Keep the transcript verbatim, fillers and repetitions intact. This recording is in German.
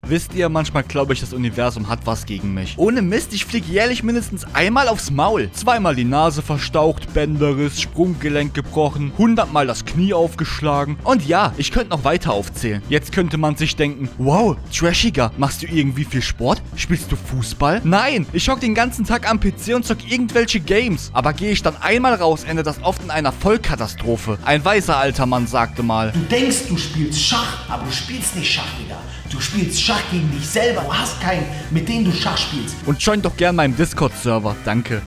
Wisst ihr, manchmal glaube ich, das Universum hat was gegen mich. Ohne Mist, ich fliege jährlich mindestens einmal aufs Maul. Zweimal die Nase verstaucht, Bänderriss, Sprunggelenk gebrochen, hundertmal das Knie aufgeschlagen. Und ja, ich könnte noch weiter aufzählen. Jetzt könnte man sich denken, wow, trashiger, machst du irgendwie viel Sport? Spielst du Fußball? Nein, ich hock den ganzen Tag am P C und zock irgendwelche Games. Aber gehe ich dann einmal raus, endet das oft in einer Vollkatastrophe. Ein weiser alter Mann sagte mal: Du denkst, du spielst Schach, aber du spielst nicht Schach, Digga. Du spielst Schach gegen dich selber. Du hast keinen, mit dem du Schach spielst. Und join doch gern meinen Discord-Server. Danke.